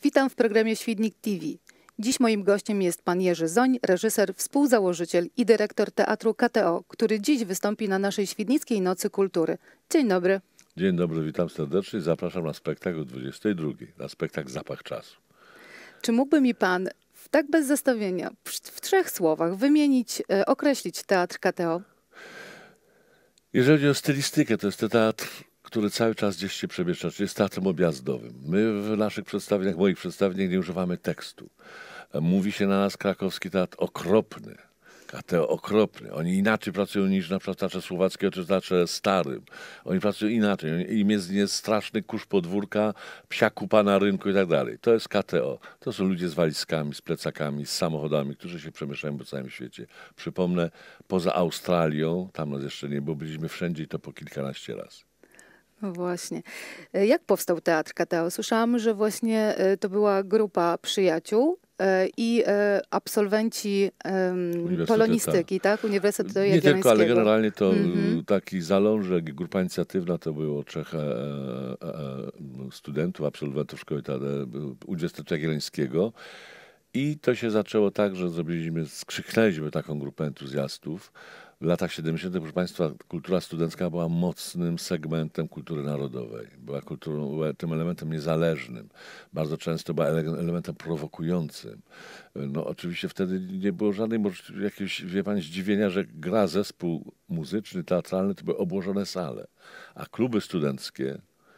Witam w programie Świdnik TV. Dziś moim gościem jest pan Jerzy Zoń, reżyser, współzałożyciel i dyrektor Teatru KTO, który dziś wystąpi na naszej Świdnickiej Nocy Kultury. Dzień dobry. Dzień dobry, witam serdecznie i zapraszam na spektakl o 22, na spektakl Zapach czasu. Czy mógłby mi pan, tak bez zestawienia, w 3 słowach wymienić, określić Teatr KTO? Jeżeli chodzi o stylistykę, to jest to teatr, który cały czas gdzieś się przemieszcza, czyli jest teatrem objazdowym. My w naszych przedstawieniach, moich przedstawieniach nie używamy tekstu. Mówi się na nas krakowski teatr okropny. KTO okropny. Oni inaczej pracują niż na przykład teatrze słowackiego czy teatrze starym. Oni pracują inaczej. Im jest straszny kurz podwórka, psia kupa na rynku i tak dalej. To jest KTO. To są ludzie z walizkami, z plecakami, z samochodami, którzy się przemieszczają po całym świecie. Przypomnę, poza Australią, tam nas jeszcze nie było, byliśmy wszędzie i to po kilkanaście razy. No właśnie. Jak powstał Teatr KTO? Słyszałam, że właśnie to była grupa przyjaciół i absolwenci polonistyki, tak? Uniwersytetu Jagiellońskiego. Nie tylko, ale generalnie to taki zalążek, grupa inicjatywna to było 3 studentów, absolwentów szkoły Uniwersytetu Jagiellońskiego. I to się zaczęło tak, że skrzyknęliśmy taką grupę entuzjastów. W latach 70., proszę Państwa, kultura studencka była mocnym segmentem kultury narodowej. Była tym elementem niezależnym. Bardzo często była elementem prowokującym. No oczywiście wtedy nie było żadnej jakiegoś, wie Pani, zdziwienia, że gra zespół muzyczny, teatralny, to były obłożone sale. A kluby studenckie,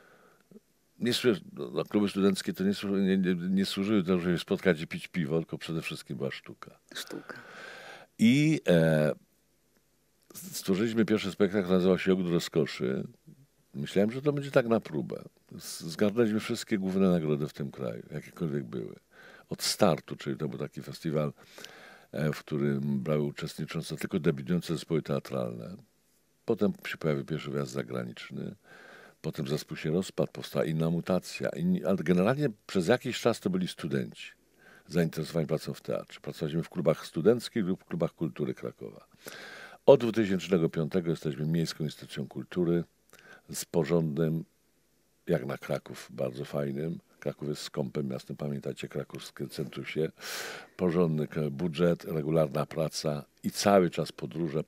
kluby studenckie to nie służyły do tego, żeby spotkać i pić piwo, tylko przede wszystkim była sztuka. I stworzyliśmy pierwszy spektakl, nazywał się Ogród Rozkoszy. Myślałem, że to będzie tak na próbę. Zgarnęliśmy wszystkie główne nagrody w tym kraju, jakiekolwiek były. Od startu, czyli to był taki festiwal, w którym brały uczestniczące tylko debiutujące zespoły teatralne. Potem się pojawił pierwszy wyjazd zagraniczny. Potem zespół się rozpadł, powstała inna mutacja. Ale generalnie przez jakiś czas to byli studenci zainteresowani pracą w teatrze. Pracowaliśmy w klubach studenckich lub w klubach kultury Krakowa. Od 2005 jesteśmy Miejską Instytucją Kultury z porządnym, jak na Kraków, bardzo fajnym. Kraków jest skąpym miastem, pamiętacie, krakowskie centrusie. Porządny budżet, regularna praca i cały czas podróże.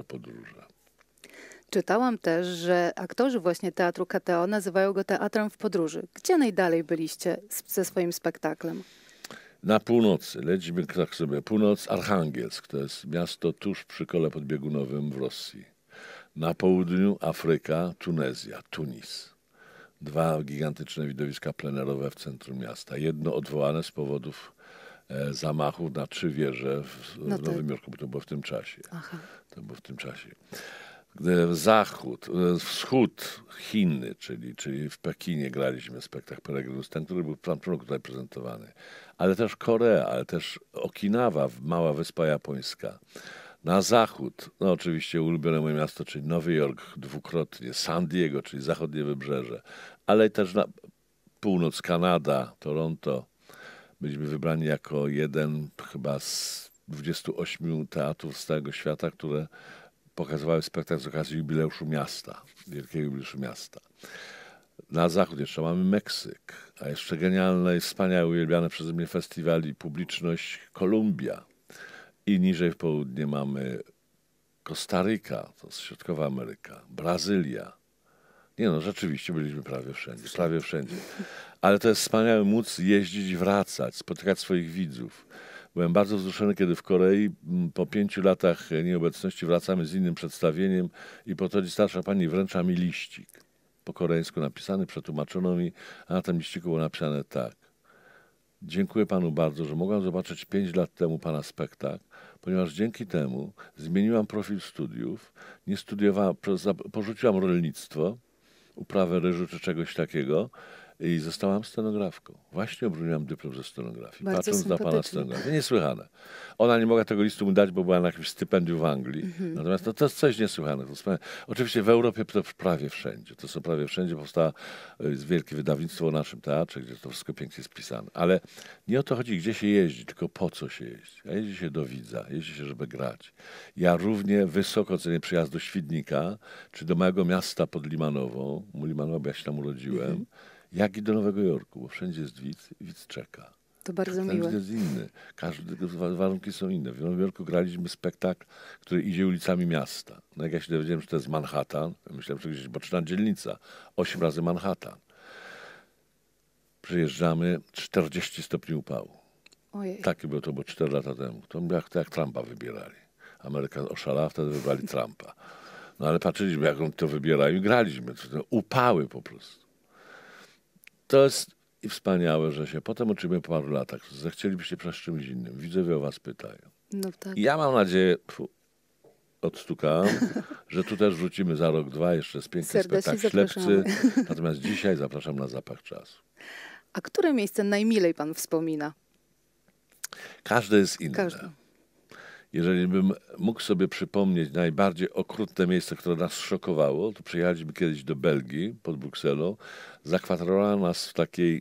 Czytałam też, że aktorzy właśnie Teatru KTO nazywają go teatrem w podróży. Gdzie najdalej byliście ze swoim spektaklem? Na północy, lecimy tak sobie. Północ Archangelsk, to jest miasto tuż przy kole podbiegunowym w Rosji. Na południu Afryka, Tunezja, Tunis. 2 gigantyczne widowiska plenerowe w centrum miasta. Jedno odwołane z powodów zamachów na 3 wieże w Nowym Jorku, bo to było w tym czasie. To było w tym czasie. Wschód, Chiny, czyli w Pekinie graliśmy spektakl Peregrinus, ten, który był tutaj prezentowany. Ale też Korea, ale też Okinawa, mała wyspa japońska. Na zachód, no oczywiście ulubione moje miasto, czyli Nowy Jork dwukrotnie, San Diego, czyli zachodnie wybrzeże, ale też na północ Kanada, Toronto. Byliśmy wybrani jako jeden chyba z 28 teatrów z całego świata, które pokazywały spektakl z okazji jubileuszu miasta, wielkiego jubileuszu miasta. Na zachód jeszcze mamy Meksyk, a jeszcze genialne i wspaniałe, uwielbiane przeze mnie festiwal i publiczność Kolumbia. I niżej w południe mamy Kostaryka, to jest Środkowa Ameryka, Brazylia. Nie no, rzeczywiście byliśmy prawie wszędzie. Ale to jest wspaniałe móc jeździć i wracać, spotykać swoich widzów. Byłem bardzo wzruszony, kiedy w Korei po 5 latach nieobecności wracamy z innym przedstawieniem i podchodzi starsza pani i wręcza mi liścik. Po koreańsku napisany, przetłumaczono mi, a na tym liściku było napisane tak. Dziękuję panu bardzo, że mogłam zobaczyć 5 lat temu pana spektakl, ponieważ dzięki temu zmieniłam profil studiów, nie studiowałam, porzuciłam rolnictwo, uprawę ryżu czy czegoś takiego i zostałam scenografką. Właśnie obroniłam dyplom ze scenografii, Bardzo patrząc na pana scenografię. Niesłychane. Ona nie mogła tego listu mu dać, bo była na jakimś stypendium w Anglii. Natomiast to jest coś niesłychanego. Oczywiście w Europie to prawie wszędzie. To są prawie wszędzie. Powstało wielkie wydawnictwo o naszym teatrze, gdzie to wszystko pięknie jest pisane. Ale nie o to chodzi, gdzie się jeździ, tylko po co się jeździ. A jeździ się do widza, jeździ się, żeby grać. Ja równie wysoko cenię przyjazd do Świdnika, czy do mojego miasta pod Limanową. Limanowa, bo ja się tam urodziłem. jak i do Nowego Jorku, bo wszędzie jest widz czeka. To bardzo miłe. Każdy jest inny. Warunki są inne. W Nowym Jorku graliśmy spektakl, który idzie ulicami miasta. No jak ja się dowiedziałem, że to jest Manhattan, myślałem, że gdzieś boczna dzielnica. 8 razy Manhattan. Przyjeżdżamy, 40 stopni upału. Ojej. Takie było, to było 4 lata temu. To jak Trumpa wybierali. Ameryka oszalała, wtedy wybrali Trumpa. No ale patrzyliśmy, jak on to wybierają i graliśmy. To upały po prostu. To jest i wspaniałe, że się potem uczymy po paru latach. Zechcielibyście przejść czymś innym. Widzowie o was pytają. No tak. I ja mam nadzieję, odstukałem, że tu też wrzucimy za rok, 2 jeszcze z piękny Serdecznie spektakl Ślepcy. Natomiast dzisiaj zapraszam na Zapach Czasu. A które miejsce najmilej pan wspomina? Każde jest inne. Każde. Jeżeli bym mógł sobie przypomnieć najbardziej okrutne miejsce, które nas szokowało, to przyjechaliśmy kiedyś do Belgii, pod Brukselą. Zakwaterowano nas w takiej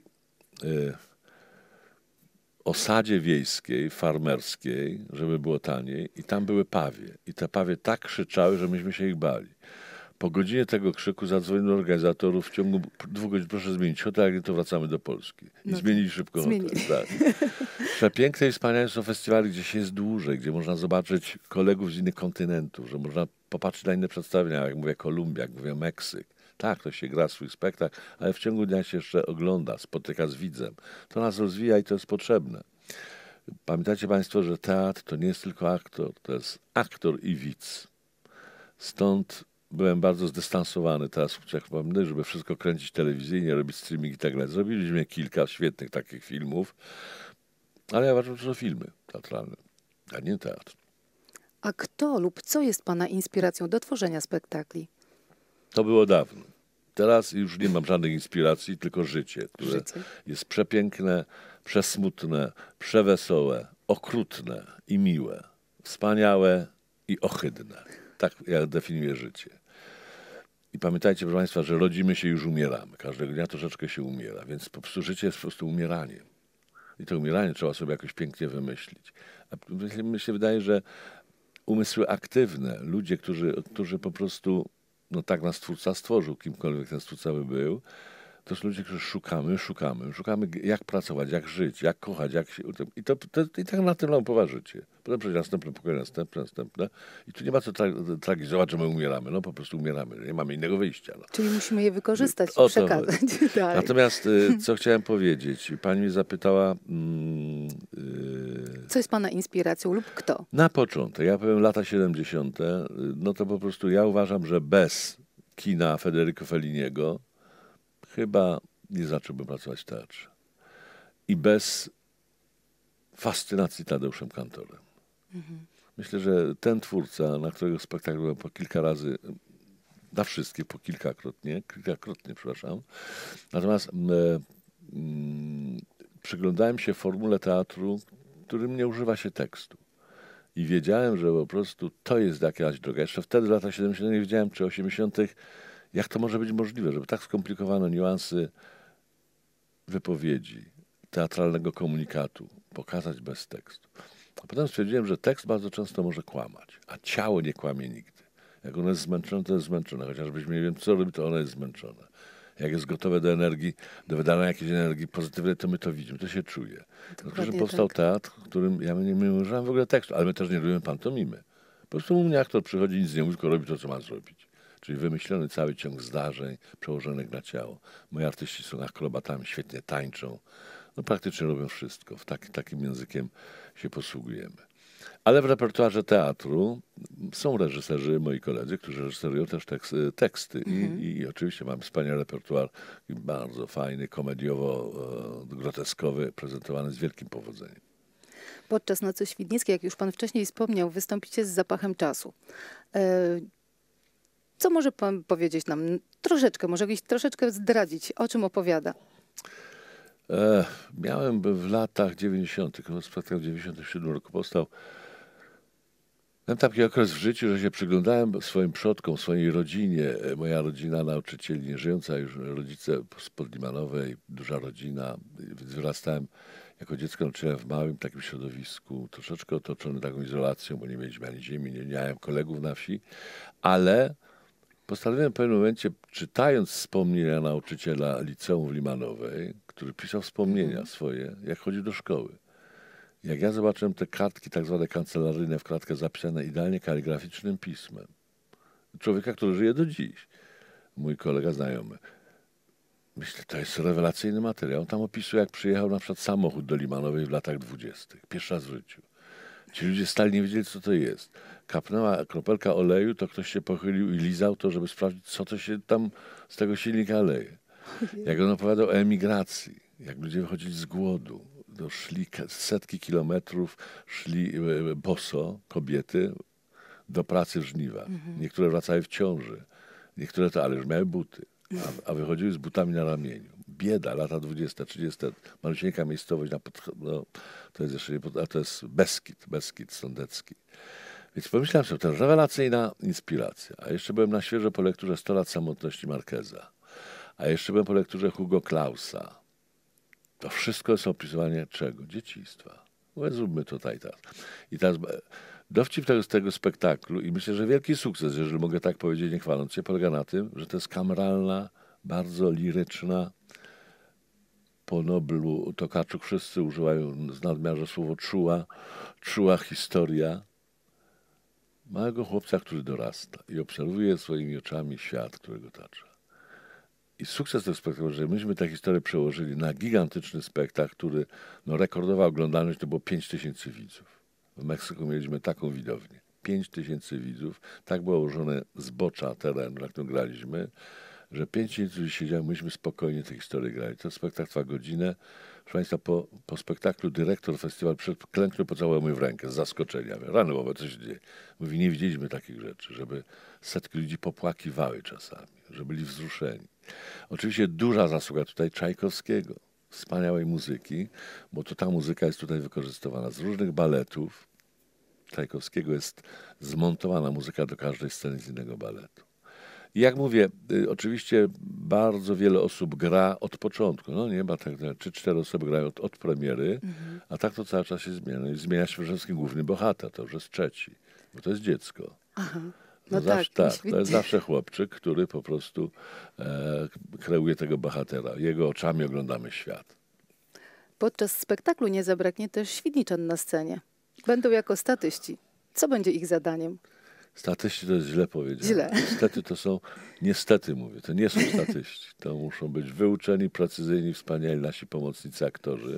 osadzie wiejskiej, farmerskiej, żeby było taniej. I tam były pawie. I te pawie tak krzyczały, że myśmy się ich bali. Po godzinie tego krzyku zadzwonił do organizatorów, w ciągu 2 godzin proszę zmienić hotel, jak nie to wracamy do Polski. I zmienili szybko hotel. Tak. Przepiękne i wspaniałe są festiwale, gdzie się jest dłużej, gdzie można zobaczyć kolegów z innych kontynentów, że można popatrzeć na inne przedstawienia, jak mówię Kolumbia, jak mówię Meksyk. Tak, to się gra swój spektakl, ale w ciągu dnia się jeszcze ogląda, spotyka z widzem. To nas rozwija i to jest potrzebne. Pamiętajcie Państwo, że teatr to nie jest tylko aktor, to jest aktor i widz. Stąd byłem bardzo zdystansowany teraz, jak pamiętam, żeby wszystko kręcić telewizyjnie, robić streaming i tak dalej. Zrobiliśmy kilka świetnych takich filmów, ale ja uważam, że to filmy teatralne, a nie teatr. A kto lub co jest pana inspiracją do tworzenia spektakli? To było dawno. Teraz już nie mam żadnych inspiracji, tylko życie, które jest przepiękne, przesmutne, przewesołe, okrutne i miłe, wspaniałe i ohydne. Tak ja definiuję życie. I pamiętajcie, proszę Państwa, że rodzimy się i już umieramy. Każdego dnia troszeczkę się umiera, więc po prostu życie jest po prostu umieraniem. I to umieranie trzeba sobie jakoś pięknie wymyślić. A mi się wydaje, że umysły aktywne, ludzie, którzy po prostu, no tak nas Twórca stworzył, kimkolwiek ten Stwórca by był, to są ludzie, którzy szukamy, jak pracować, jak żyć, jak kochać, jak się... I tak na tym upowa życie. Potem przyjdzie następne pokoje, następne. I tu nie ma co tragizować, że my umieramy. No po prostu umieramy. Nie mamy innego wyjścia. No. Czyli musimy je wykorzystać i przekazać dalej. Natomiast co chciałem powiedzieć? Pani mnie zapytała... Co jest pana inspiracją lub kto? Na początek, ja powiem lata 70., no to po prostu ja uważam, że bez kina Federico Felliniego chyba nie zacząłbym pracować w teatrze. I bez fascynacji Tadeuszem Kantorem. Myślę, że ten twórca, na którego spektakl byłem po kilka razy, na wszystkie po kilkakrotnie, przepraszam. Natomiast przyglądałem się formule teatru, w którym nie używa się tekstu. I wiedziałem, że po prostu to jest jakaś droga. Jeszcze wtedy, w latach 70. nie wiedziałem, czy 80. jak to może być możliwe, żeby tak skomplikowane niuansy wypowiedzi, teatralnego komunikatu pokazać bez tekstu. A potem stwierdziłem, że tekst bardzo często może kłamać, a ciało nie kłamie nigdy. Jak ono jest zmęczone, to jest zmęczone. Chociażbyśmy nie wiem, co robi, to ono jest zmęczone. Jak jest gotowe do energii, do wydania jakiejś energii pozytywnej, to my to widzimy, to się czuje. Dlatego, że powstał teatr, w którym ja nie używam w ogóle tekstu, ale my też nie robimy pantomimy. Po prostu u mnie aktor przychodzi, nic nie mówi, tylko robi to, co ma zrobić. Czyli wymyślony cały ciąg zdarzeń przełożonych na ciało. Moi artyści są akrobatami, świetnie tańczą. No praktycznie robią wszystko. Takim językiem się posługujemy. Ale w repertuarze teatru są reżyserzy, moi koledzy, którzy reżyserują też teksty. I oczywiście mam wspaniały repertuar, bardzo fajny, komediowo-groteskowy, prezentowany z wielkim powodzeniem. Podczas Nocy Świdnickiej, jak już pan wcześniej wspomniał, wystąpicie z Zapachem Czasu. Co może pan powiedzieć nam troszeczkę, może troszeczkę zdradzić, o czym opowiada? Miałem w latach 90., spektakl w 97 roku powstał. Miałem taki okres w życiu, że się przyglądałem swoim przodkom, swojej rodzinie. Moja rodzina nauczycieli, nieżyjąca już rodzice z Podlimanowej, duża rodzina. Więc wyrastałem jako dziecko, nauczyłem w małym takim środowisku, troszeczkę otoczony taką izolacją, bo nie mieliśmy ani ziemi, nie miałem kolegów na wsi, ale postanowiłem w pewnym momencie, czytając wspomnienia nauczyciela liceum w Limanowej, który pisał wspomnienia swoje, jak chodził do szkoły. Jak ja zobaczyłem te kartki tak zwane kancelaryjne w kratkę zapisane idealnie kaligraficznym pismem. Człowieka, który żyje do dziś. Mój kolega znajomy. Myślę, to jest rewelacyjny materiał. On tam opisuje, jak przyjechał na przykład samochód do Limanowej w latach 20. Pierwszy raz w życiu. Ci ludzie stali, nie wiedzieli, co to jest. Kapnęła kropelka oleju, to ktoś się pochylił i lizał to, żeby sprawdzić, co to się tam z tego silnika leje. Jak on opowiadał o emigracji, jak ludzie wychodzili z głodu, szli setki kilometrów, szli boso, kobiety, do pracy w żniwach. Niektóre wracały w ciąży, niektóre to, ale już miały buty, a wychodziły z butami na ramieniu. Bieda, lata 20, 30, malusieńka miejscowość, to jest jeszcze, a to jest Beskid Sądecki. Więc pomyślałem sobie, to rewelacyjna inspiracja. A jeszcze byłem na świeżo po lekturze 100 lat samotności Marqueza. A jeszcze byłem po lekturze Hugo Klausa. To wszystko jest opisywanie czego? Dzieciństwa. Zróbmy to tutaj teraz. I teraz dowcip tego spektaklu i myślę, że wielki sukces, jeżeli mogę tak powiedzieć, nie chwaląc się, polega na tym, że to jest kameralna, bardzo liryczna, po Noblu Tokarczuk wszyscy używają z nadmiarze słowo czuła historia małego chłopca, który dorasta i obserwuje swoimi oczami świat, którego otacza. I sukces tego spektaklu, że myśmy tę historię przełożyli na gigantyczny spektakl, który rekordował oglądalność, to było 5000 widzów. W Meksyku mieliśmy taką widownię. 5000 widzów. Tak było ułożone zbocza terenu, na którym graliśmy, że 5000 ludzi siedziało, myśmy spokojnie tę historię grali. To spektakl trwa godzinę. Proszę Państwa, po spektaklu dyrektor festiwalu klęknął, pocałował mnie w rękę z zaskoczenia. Rany mowa, co się dzieje? Mówi, nie widzieliśmy takich rzeczy, żeby setki ludzi popłakiwały czasami, że byli wzruszeni. Oczywiście duża zasługa tutaj Czajkowskiego, wspaniałej muzyki, bo to ta muzyka jest tutaj wykorzystywana z różnych baletów. Czajkowskiego jest zmontowana muzyka do każdej sceny z innego baletu. I jak mówię, oczywiście bardzo wiele osób gra od początku. No nie ma tak, 3-4 osoby grają od premiery, a tak to cały czas się zmienia. I zmienia się przede wszystkim główny bohater, to już jest trzeci, bo to jest dziecko. Aha. No to jest zawsze chłopczyk, który po prostu kreuje tego bohatera. Jego oczami oglądamy świat. Podczas spektaklu nie zabraknie też Świdniczan na scenie. Będą jako statyści. Co będzie ich zadaniem? Statyści to jest źle powiedziane. Niestety mówię, to nie są statyści. To muszą być wyuczeni, precyzyjni, wspaniali nasi pomocnicy aktorzy.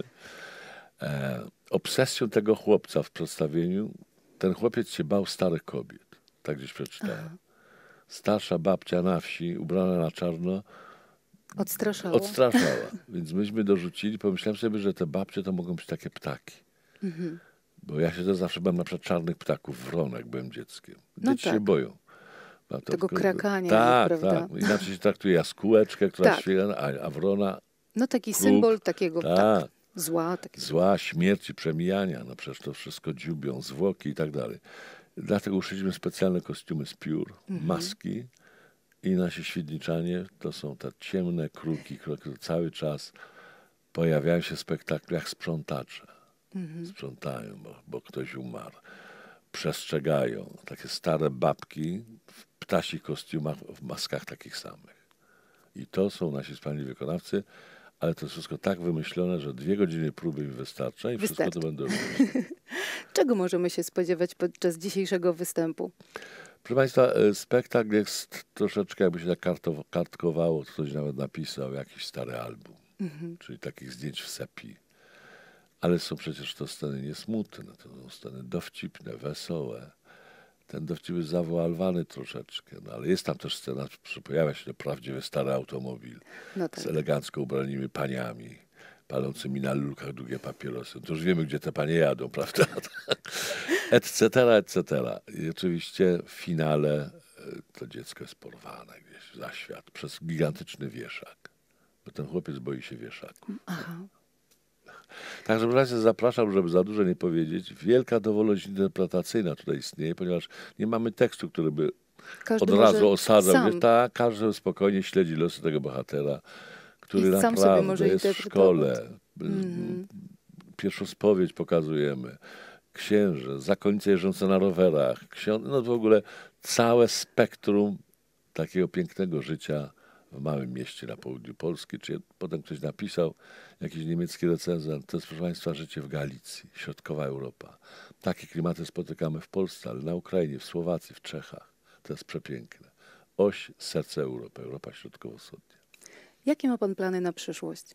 Obsesją tego chłopca w przedstawieniu, ten chłopiec się bał starych kobiet. Tak gdzieś przeczytałem. Starsza babcia na wsi, ubrana na czarno, odstraszała. Więc myśmy dorzucili, pomyślałem sobie, że te babcie to mogą być takie ptaki. Bo ja się też zawsze bałem na przykład czarnych ptaków, wronek, byłem dzieckiem. Dzieci się boją. Tego krakania, prawda? Tak. Inaczej się traktuje jaskółeczkę, która świela, a wrona... No taki symbol takiego zła. Zła, śmierci, przemijania. No przecież to wszystko dziubią, zwłoki i tak dalej. Dlatego uszyliśmy specjalne kostiumy z piór, maski i nasi Świdniczanie to są te ciemne kruki, które cały czas pojawiają się w spektaklach sprzątacze. Sprzątają, bo ktoś umarł. Przestrzegają. Takie stare babki w ptasich kostiumach, w maskach takich samych. I to są nasi wspaniali wykonawcy, ale to jest wszystko tak wymyślone, że 2 godziny próby im wystarcza i wszystko to będą robić. Czego możemy się spodziewać podczas dzisiejszego występu? Proszę Państwa, spektakl jest troszeczkę, jakby się tak kartkowało, ktoś nawet napisał jakiś stary album, czyli takich zdjęć w sepii. Ale są przecież to sceny niesmutne, to są sceny dowcipne, wesołe. Ten dowcip jest zawoalowany troszeczkę, no ale jest tam też scena, że pojawia się prawdziwy stary automobil z elegancko ubranymi paniami, palącymi na lulkach długie papierosy. To już wiemy, gdzie te panie jadą, prawda? Etc., etc. I oczywiście w finale to dziecko jest porwane gdzieś za świat przez gigantyczny wieszak, bo ten chłopiec boi się wieszaku. Także proszę, zapraszam, żeby za dużo nie powiedzieć. Wielka dowolność interpretacyjna tutaj istnieje, ponieważ nie mamy tekstu, który by od razu osadzał. Każdy spokojnie śledzi losy tego bohatera, który naprawdę jest w szkole. Pierwszą spowiedź pokazujemy. Księże, zakonnice jeżdżące na rowerach. No w ogóle całe spektrum takiego pięknego życia w małym mieście na południu Polski. Czy potem ktoś napisał, jakiś niemiecki recenzent, to jest, proszę Państwa, życie w Galicji, środkowa Europa. Takie klimaty spotykamy w Polsce, ale na Ukrainie, w Słowacji, w Czechach. To jest przepiękne. Oś, serce Europy, Europa Środkowo-Wschodnia. Jakie ma pan plany na przyszłość?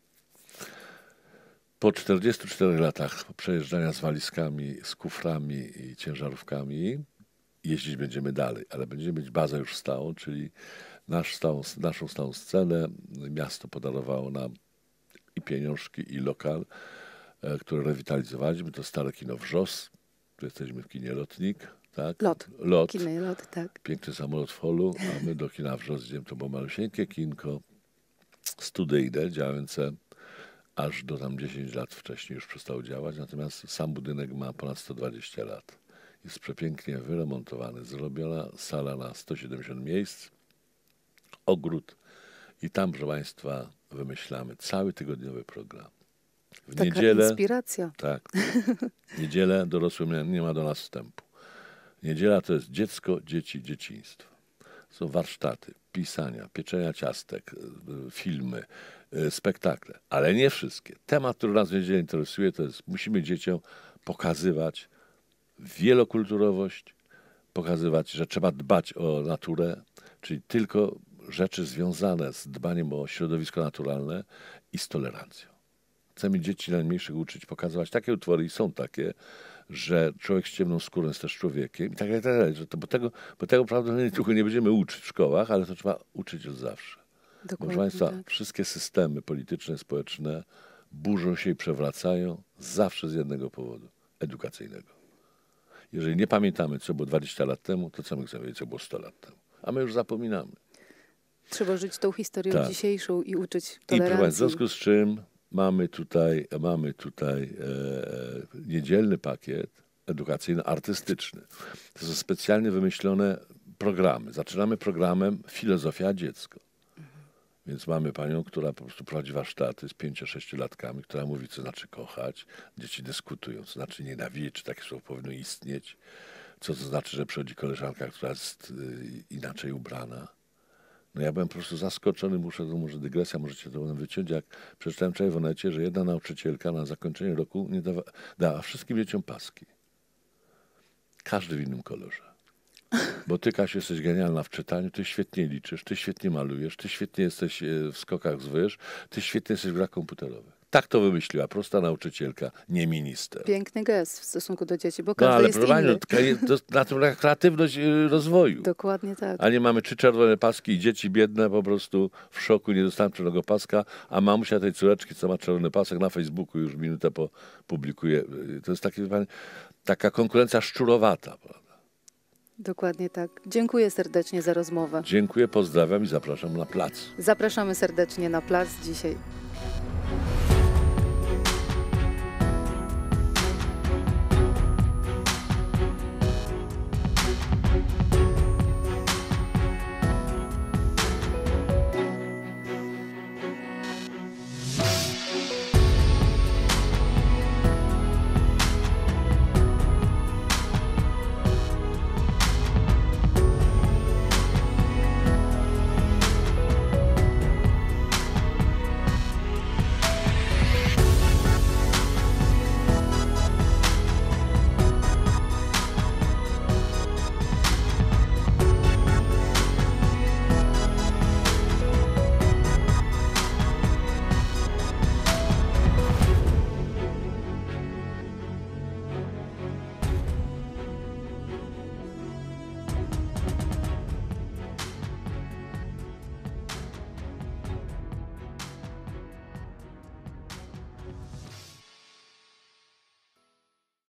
Po 44 latach przejeżdżania z walizkami, z kuframi i ciężarówkami jeździć będziemy dalej, ale będziemy mieć bazę już stałą, czyli naszą stałą scenę. Miasto podarowało nam i pieniążki, i lokal, który rewitalizowaliśmy. To stare kino Wrzos. Tu jesteśmy w kinie Lotnik. Tak? Lot. Kino Lot, tak. Piękny samolot w holu, a my do kina Wrzos idziemy. To było malusieńkie kinko studyjne, działające aż do tam 10 lat wcześniej już przestało działać. Natomiast sam budynek ma ponad 120 lat. Jest przepięknie wyremontowany, zrobiona sala na 170 miejsc, ogród i tam, proszę Państwa, wymyślamy cały tygodniowy program. W Taka niedzielę, inspiracja. Tak. W niedzielę dorosłym nie ma do nas wstępu. Niedziela to jest dziecko, dzieci, dzieciństwo. Są warsztaty, pisania, pieczenia ciastek, filmy, spektakle, ale nie wszystkie. Temat, który nas w niedzielę interesuje, to jest, musimy dzieciom pokazywać wielokulturowość, pokazywać, że trzeba dbać o naturę, czyli tylko rzeczy związane z dbaniem o środowisko naturalne i z tolerancją. Chcemy dzieci najmniejszych uczyć, pokazywać takie utwory i są takie, że człowiek z ciemną skórą jest też człowiekiem i tak dalej. Bo tego prawdopodobnie tylko nie będziemy uczyć w szkołach, ale to trzeba uczyć od zawsze. Proszę Państwa, wszystkie systemy polityczne, społeczne burzą się i przewracają zawsze z jednego powodu edukacyjnego. Jeżeli nie pamiętamy, co było 20 lat temu, to co my chcemy wiedzieć, co było 100 lat temu. A my już zapominamy. Trzeba żyć tą historią dzisiejszą i uczyć tolerancji. I w związku z czym mamy tutaj niedzielny pakiet edukacyjno-artystyczny. To są specjalnie wymyślone programy. Zaczynamy programem Filozofia Dziecko. Więc mamy panią, która po prostu prowadzi warsztaty z 5-6-latkami, która mówi, co znaczy kochać. Dzieci dyskutują, co znaczy nienawidzieć, czy takie słowo powinno istnieć. Co to znaczy, że przychodzi koleżanka, która jest inaczej ubrana. No ja byłem po prostu zaskoczony, może dygresja, możecie to wyciąć, jak przeczytałem wczoraj w Onecie, że jedna nauczycielka na zakończenie roku dała wszystkim dzieciom paski. Każdy w innym kolorze. Bo ty, Kasiu, jesteś genialna w czytaniu, ty świetnie liczysz, ty świetnie malujesz, ty świetnie jesteś w skokach z wyż, ty świetnie jesteś w grach komputerowych. Tak to wymyśliła prosta nauczycielka, nie minister. Piękny gest w stosunku do dzieci, bo każdy jest inny. Na tym kreatywność rozwoju. Dokładnie tak. A nie mamy 3 czerwone paski i dzieci biedne po prostu w szoku, nie dostałem czerwonego paska, a mamusia tej córeczki, co ma czerwony pasek, na Facebooku już minutę publikuje. To jest taka konkurencja szczurowata, prawda? Dokładnie tak. Dziękuję serdecznie za rozmowę. Dziękuję, pozdrawiam i zapraszam na plac. Zapraszamy serdecznie na plac dzisiaj.